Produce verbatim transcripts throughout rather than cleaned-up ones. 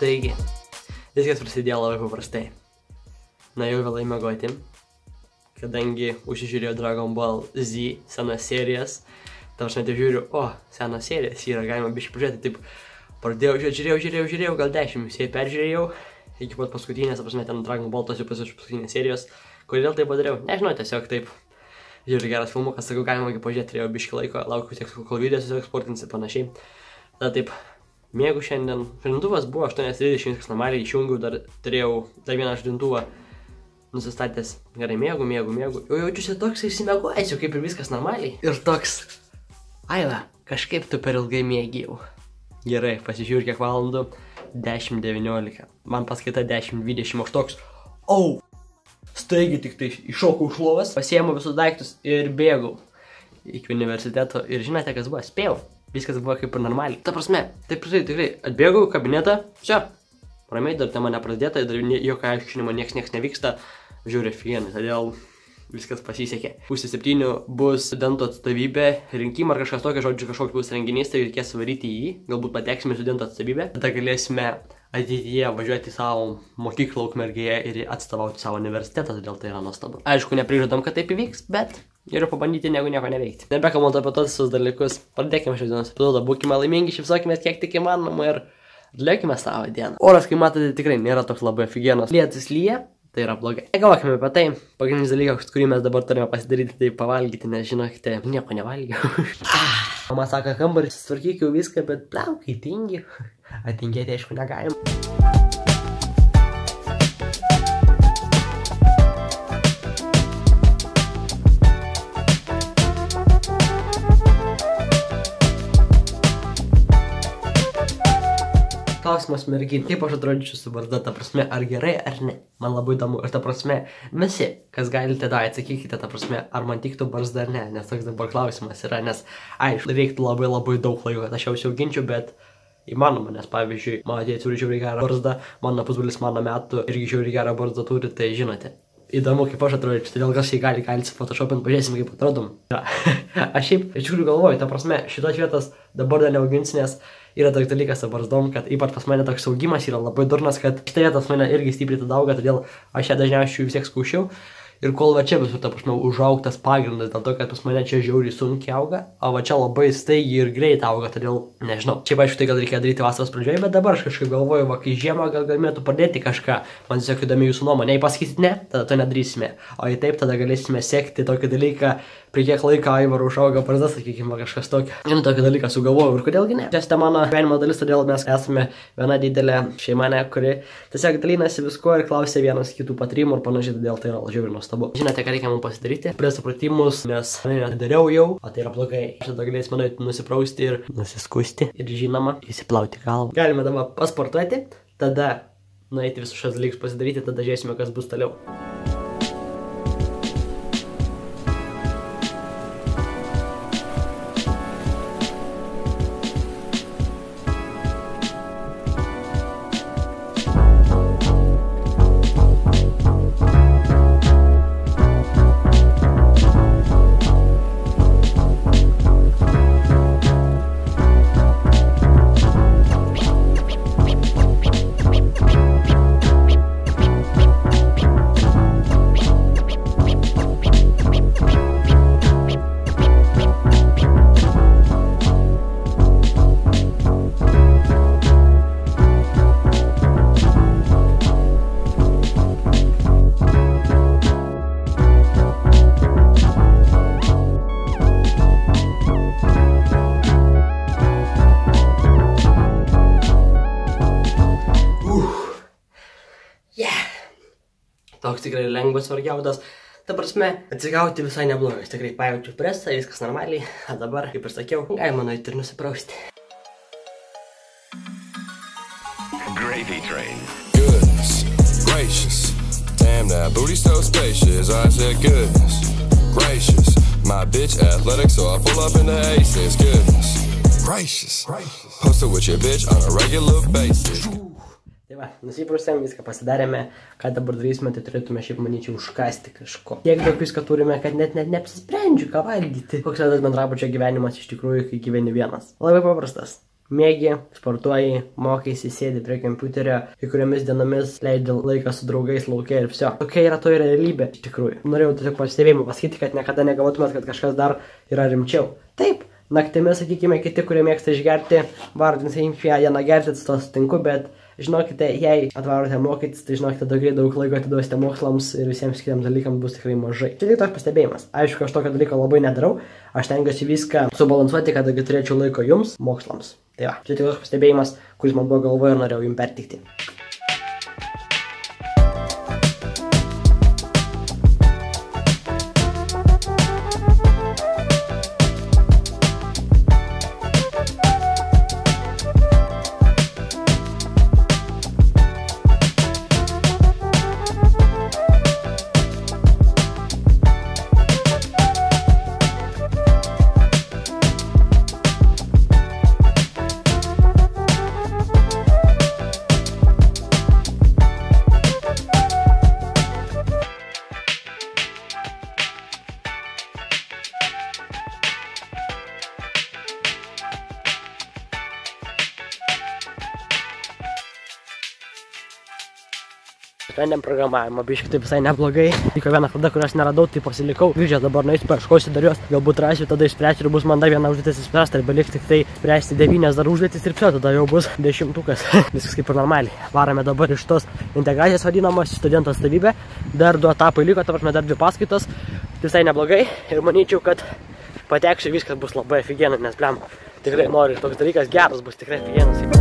Taigi, viskas prasidėjo labai paprastai. Na jau vėlai miegoti, kadangi užsižiūrėjau Dragon Ball Z senas serijas. Ta prasme, tai žiūriu, o, senas serijas yra, galima biškai pažiūrėti, taip pradėjau, žiūrėjau, žiūrėjau, žiūrėjau, gal dešimt, visai peržiūrėjau, iki pat paskutinės, ta prasme, ten Dragon Ball tos jau paskutinės serijos. Kodėl tai padariau? Nežinau, tiesiog taip. Žiūrėjau, geras filmukas, sakau, galima pažiūrėti, turėjau biškai laiko, laukiu tiek, kol video sueksportinsi ir panašiai. Tada taip, mėgau šiandien. Žadintuvas buvo aštuonios trisdešimt, viskas normaliai, išjungiau, dar turėjau dar vieną žadintuvą nusistatęs. Gerai, mėgau, mėgau, mėgau. Jau jaučiuosi toks išsimiegojęs, kaip ir viskas normaliai. Ir toks, aiva, kažkaip tu per ilgai mėgėjau. Gerai, pasižiūrėjau kiek valandų. dešimt devyniolika. Man paskaita dešimt dvidešimt, aš toks, au! Staigiai tik tai iššokau iš lovos, pasiėmiau visus daiktus ir bėgau iki universiteto. Ir žinote, kas buvo? Spėjau. Viskas buvo kaip ir normaliai. Ta prasme, taip tikrai, tikrai, atbėgau į kabinetą, čia, ramiai, dar tema nepradėta, dar jokio aiškinimo nieks nieks nevyksta, žiūri fienai, todėl viskas pasisekė. Pusė septynių bus studentų atstovybė, rinkimą ar kažkas tokio, žodžiu, kažkoks bus renginys, tai reikės varyti į jį, galbūt pateksime studentų atstovybę, tada galėsime ateityje važiuoti į savo mokyklą Ukmergėje ir atstovauti savo universitetą, todėl tai yra nuostabu. Aišku, neprižadam, kad taip įvyks, bet geriau pabandyti, negu nieko neveikti. Nebekalbant apie tos visus dalykus, pradėkime šios dienos epizodą, būkime laimingi, šypsokime kiek tik įmanoma ir atliekime savo dieną. Oras, kaip matote, tikrai nėra toks labai aфиgenas. Lietus lyja, tai yra blogai. Negalvokime apie tai, pagrindinis dalykas, kurį mes dabar turime pasidaryti, tai pavalgyti, nes žinokite, nieko nevalgiau. Mama sako, kambarį susitvarkyk jau viską, bet plaukai tingi. Atingėti, aišku, negalim. Klausimas merginai, kaip aš atrodyčiau su barzda, ta prasme, ar gerai, ar ne? Man labai įdomu, ir ta prasme, visi, kas galite da, atsakykite, ta prasme, ar man tiktų barzda ar ne, nes toks dabar klausimas yra, nes, aišku, reiktų labai labai daug laiko, kad aš jau siauginčiau, bet įmanoma, nes pavyzdžiui, mano tėtis turi žiauriai gerą barzdą, mano pusbrolis mano metų irgi žiauriai gerą barzdą turi, tai žinote. Įdomu, kaip aš atrodyčiau, todėl kas jį gali, gali photoshopint, pažiūrėsim, kaip atrodom. Ja. Aš šiaip, iš tikrųjų galvoju, ta prasme, šitos vietos dabar dar neauginsiu, nes yra toks dalykas su barzdom, kad ypač pas mane toks augimas yra labai durnas, kad šitą vietą pas mane irgi stipriai tada auga, todėl aš ją dažniausiai vis tiek skūšiau. Ir kol va čia visur, ta prasme, užaugtas pagrindas, dėl to, kad pas mane čia žiauriai sunkiai auga, o va čia labai staigiai ir greit auga, todėl nežinau. Čia aišku, tai gal reikia daryti vasaros pradžioje, bet dabar aš kažkaip galvoju, va, kai žiemą gal galėtų pradėti kažką, man tiesiog įdomi jūsų nuomonė. Jei pasakysit ne, tada to nedarysime, o jei taip, tada galėsime sekti tokį dalyką, prie kiek laiko Aivaro užauga barzda, sakykime, kažkas tokio. Ir tokį dalyką sugalvojau ir kodėlgi ne. Čia yra mano gyvenimo dalis, todėl mes esame viena didelė šeima, kuri tiesiog dalinasi viskuo ir klausia vienas kitų patarimų ir panašiai, todėl tai yra žiauriai nuostabu. Žinote, ką reikia mums pasidaryti? Pradėti supratimus, nes nedariau jau, o tai yra blogai. Aš tada galėsime nueiti nusiprausti ir nusiskusti ir žinoma, įsiplauti galvą. Galime dabar pasportuoti, tada nueiti visus šios dalykus pasidaryti, tada žiūrėsime, kas bus toliau. Toks tikrai lengvas vargiaudas. Ta prasme, atsigauti visai neblogai. Tikrai pajaučiu presą, viskas normaliai. O dabar, kaip ir sakiau, galima nueiti ir nusiprausti. Gravy train. Goodness gracious. Damn, that booty so spacious. I said goodness gracious. My bitch athletic, so I pull up in the aces. Goodness gracious. Posted with your bitch on a regular basis. Tai va, nusiprausėm, viską pasidarėme, ką dabar darysime, tai turėtume šiaip manyčiau užkasti kažko. Tiek daug viską turime, kad net, net neapsisprendžiu, ką valgyti. Koks yra tas bendrabučio gyvenimas iš tikrųjų, kai gyveni vienas. Labai paprastas. Mėgi, sportuoji, mokaisi, sėdi prie kompiuterio, kai kuriomis dienomis leidi laiką su draugais laukia ir viso. Tokia yra to realybė, iš tikrųjų. Norėjau tiesiog pastebėjimų pasakyti, kad niekada negalvotumėt, kad kažkas dar yra rimčiau. Taip, naktimis, sakykime, kiti, kurie mėgsta išgerti, vardins infia, dieną gerti, su to sutinku, bet žinokite, jei atvarote mokytis, tai žinokite, daugiai daug laiko atiduosite mokslams ir visiems kitiems dalykams bus tikrai mažai. Čia tik toks pastebėjimas. Aišku, aš tokio dalyko labai nedarau, aš tengiuosi viską subalansuoti, kad turėčiau laiko jums, mokslams. Tai va, čia tik toks pastebėjimas, kuris man buvo galvoje ir norėjau jums pertikti. Sprendėm programavimą, biškai taip visai neblogai. Vyko viena klaida, kurios neradau, tai pasilikau. Grįžęs dabar nueisiu, paieškosiu dar jos, galbūt rasiu, tada išspręsiu ir bus man dar viena užduotis išspręsta. Ir beliks tik tai spręsti devynias dar užduotis ir psio, tada jau bus dešimtukas. Viskas kaip ir normaliai. Varame dabar iš tos integracijos vadinamos studento atstovybę. Dar du etapai liko, ta prasme dar dvi paskaitos. Visai neblogai ir manyčiau, kad pateksiu, viskas bus labai aфиgenai, nes blem, tikrai noriu ir toks dalykas geras bus tikrai aфиgenas.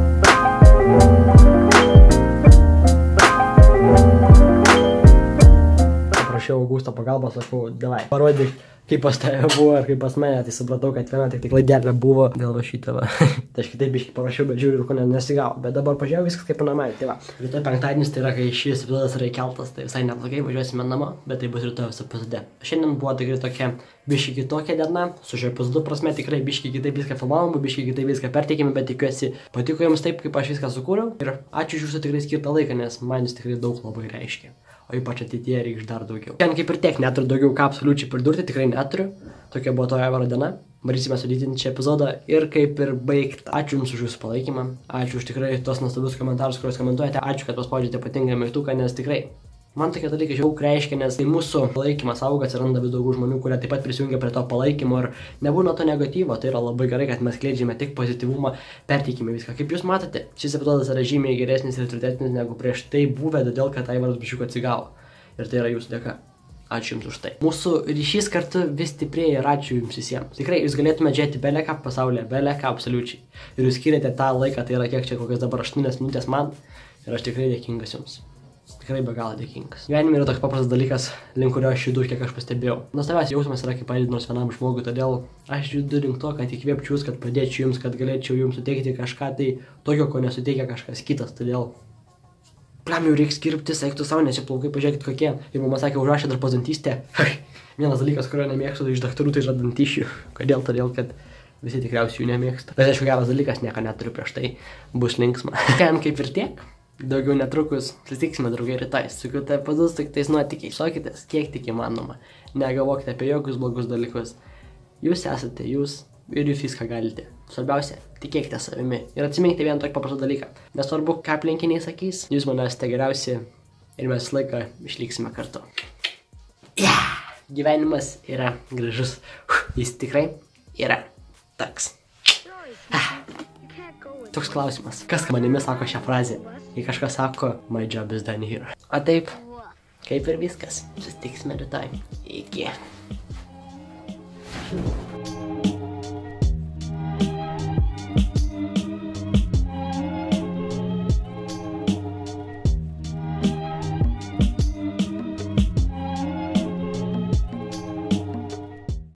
Prašiau Augusto pagalbos, sakau, davai, parodyk, kaip pas tave buvo ir kaip pas mane, tai supratau, kad viena tik tik klaidelė buvo dėl va šitą va. Tai aš kitaip biškai parašiau, bet žiūriu, ko nesigavo. Bet dabar pažiūrėjau viskas kaip normaliai. Tai va, rytoj penktadienis, tai yra, kai šis epizodas yra įkeltas, tai visai neblogai, važiuosime namo, bet tai bus rytojus epizode. Šiandien buvo tikrai tokia biškai kitokia diena, su šio epizodu prasme tikrai biškai kitaip viską filmavom, biškai kitaip viską perteikėme, bet tikiuosi patiko jums taip, kaip aš viską sukūriau. Ir ačiū už jūsų tikrai skirtą laiką, nes man jis tikrai daug labai reiškia. O ypač ateityje reikš dar daugiau. Ten kaip ir tiek neturiu daugiau ką absoliučiai pridurti, tikrai neturiu. Tokia buvo to Aivaro diena. Bandysime sudėtinti šią epizodą ir kaip ir baigti. Ačiū jums už jūsų palaikymą. Ačiū už tikrai tos nuostabius komentarus, kuriuos komentuojate. Ačiū, kad paspaudžiate ypatingą mygtuką, nes tikrai man tokie dalykai daug reiškia, nes tai mūsų palaikymas auga, atsiranda vis daugiau žmonių, kurie taip pat prisijungia prie to palaikymo ir nebūna to negatyvo. Tai yra labai gerai, kad mes skleidžiame tik pozityvumą, perteikime viską. Kaip jūs matote, šis epizodas yra žymiai geresnis ir tvirtesnis negu prieš tai buvę, todėl kad Aivaras biškiukai atsigavo. Ir tai yra jūsų dėka. Ačiū jums už tai. Mūsų ryšys kartu vis stiprėja ir ačiū jums visiems. Tikrai jūs galėtumėte žiūrėti beleką pasaulyje, beleką absoliučiai. Ir jūs skiriate tą laiką, tai yra kiek čia kokias dabar aštuonias minutės man. Ir aš tikrai dėkingas jums. Tikrai be galo dėkingas. Gyvenime yra toks paprastas dalykas, link kurio aš judu, kiek aš pastebėjau. Nuostabiausias jausmas yra, kaip padėti nors vienam žmogui, todėl aš judu link to, kad įkvėpčiau jūs, kad padėčiau jums, kad galėčiau jums suteikti kažką tai tokio, ko nesuteikia kažkas kitas. Todėl Plam, jau reiks kirptis, eiktų savo, nes čia plaukai, pažiūrėkit kokie. Ir mama sakė, užrašė dar pozantystę. Vienas dalykas, kurio nemėgstu iš daktarų, tai yra dantyšių. Kodėl? Todėl, kad visi tikriausiai jų nemėgsta. Bet aišku, geras dalykas, nieko neturiu prieš tai, bus linksma. Kam kaip ir tiek? Daugiau netrukus susitiksime, draugai, rytoj. Su kitais epizodais tik tais nuotykiais. Šokitės, kiek tik įmanoma. Negalvokite apie jokius blogus dalykus. Jūs esate jūs ir jūs viską galite. Svarbiausia, tikėkite savimi. Ir atsiminkite vieną tokį paprastą dalyką. Nesvarbu, ką aplinkiniai sakys, jūs man esate geriausi ir mes laiką išliksime kartu. Yeah! Gyvenimas yra gražus. Jis tikrai yra toks. Ah. Toks klausimas. Kas manimi sako šią frazę? Jei kažkas sako, my job is done here. O taip, kaip ir viskas. Susitiksime rytoj. Iki.